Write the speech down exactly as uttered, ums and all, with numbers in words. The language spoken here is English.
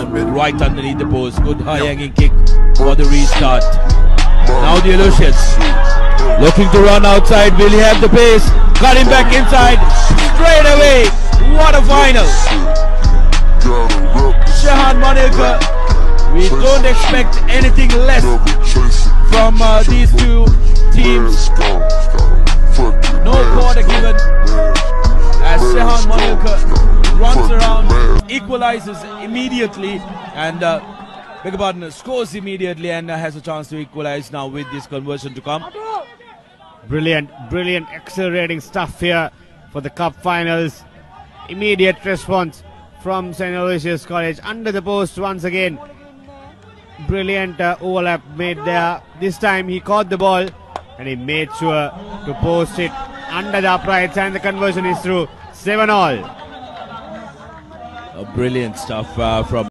down right underneath the post. Good high-hanging kick for the restart. Now the Aloysius looking to run outside. Will he have the pace? Got him back inside straight away. What a final! Shahan Manilkar. We don't expect anything less from uh, these two teams. No quarter given as Shahan Manilkar runs around, equalizes immediately, and uh, beg your pardon, scores immediately, and uh, has a chance to equalize now with this conversion to come. Brilliant, brilliant, accelerating stuff here for the cup finals. Immediate response from Saint Aloysius College under the post once again. Brilliant uh, overlap made there. This time he caught the ball and he made sure to post it under the uprights, and the conversion is through. seven all. Uh, brilliant stuff uh, from